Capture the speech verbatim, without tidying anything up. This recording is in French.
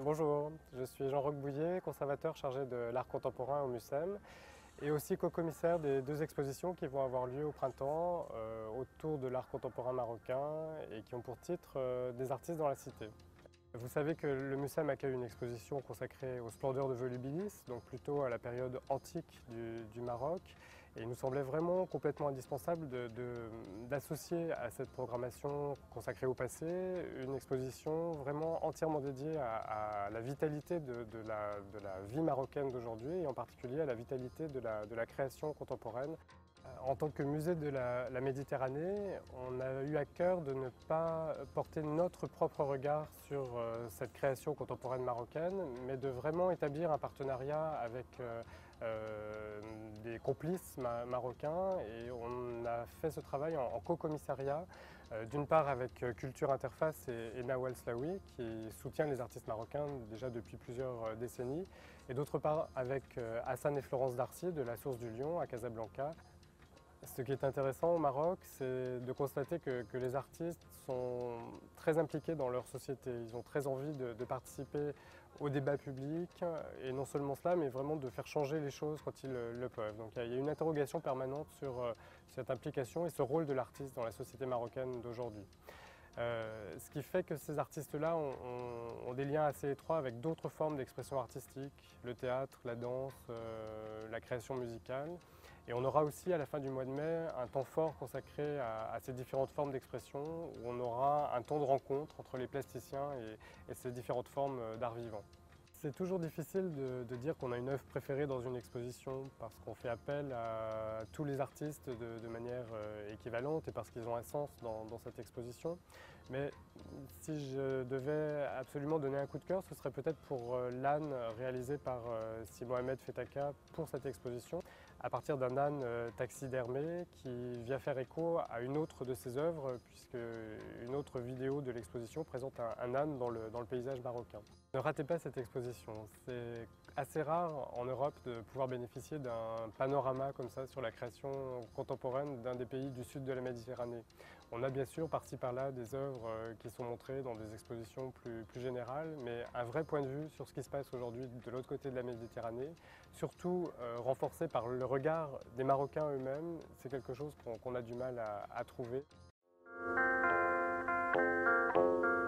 Bonjour, je suis Jean-Roch Bouillet, conservateur chargé de l'art contemporain au MUCEM et aussi co-commissaire des deux expositions qui vont avoir lieu au printemps euh, autour de l'art contemporain marocain et qui ont pour titre euh, des artistes dans la cité. Vous savez que le MUCEM accueille une exposition consacrée aux splendeurs de Volubilis, donc plutôt à la période antique du, du Maroc. Et il nous semblait vraiment complètement indispensable d'associer de, de, à cette programmation consacrée au passé une exposition vraiment entièrement dédiée à, à la vitalité de, de, la, de la vie marocaine d'aujourd'hui et en particulier à la vitalité de la, de la création contemporaine. En tant que musée de la, la Méditerranée, on a eu à cœur de ne pas porter notre propre regard sur euh, cette création contemporaine marocaine, mais de vraiment établir un partenariat avec euh, euh, des complices ma marocains. Et on a fait ce travail en, en co-commissariat, euh, d'une part avec Culture Interface et, et Nawal Slaoui, qui soutient les artistes marocains déjà depuis plusieurs décennies, et d'autre part avec euh, Hassan et Florence Darcy de la Source du Lion à Casablanca. Ce qui est intéressant au Maroc, c'est de constater que, que les artistes sont très impliqués dans leur société. Ils ont très envie de, de participer au débat public et non seulement cela, mais vraiment de faire changer les choses quand ils le, le peuvent. Donc il y a une interrogation permanente sur euh, cette implication et ce rôle de l'artiste dans la société marocaine d'aujourd'hui. Euh, ce qui fait que ces artistes-là ont, ont, ont des liens assez étroits avec d'autres formes d'expression artistique, le théâtre, la danse, euh, la création musicale. Et on aura aussi à la fin du mois de mai un temps fort consacré à, à ces différentes formes d'expression où on aura un temps de rencontre entre les plasticiens et, et ces différentes formes d'art vivant. C'est toujours difficile de, de dire qu'on a une œuvre préférée dans une exposition parce qu'on fait appel à tous les artistes de, de manière équivalente et parce qu'ils ont un sens dans, dans cette exposition. Mais si je devais absolument donner un coup de cœur, ce serait peut-être pour l'âne réalisé par Si Mohamed Fetaka pour cette exposition, à partir d'un âne taxidermé qui vient faire écho à une autre de ses œuvres, puisque une autre vidéo de l'exposition présente un, un âne dans le, dans le paysage marocain. Ne ratez pas cette exposition. C'est assez rare en Europe de pouvoir bénéficier d'un panorama comme ça sur la création contemporaine d'un des pays du sud de la Méditerranée. On a bien sûr par-ci par-là des œuvres qui sont montrées dans des expositions plus, plus générales, mais un vrai point de vue sur ce qui se passe aujourd'hui de l'autre côté de la Méditerranée, surtout euh, renforcé par le regard des Marocains eux-mêmes, c'est quelque chose qu'on qu'on a du mal à, à trouver.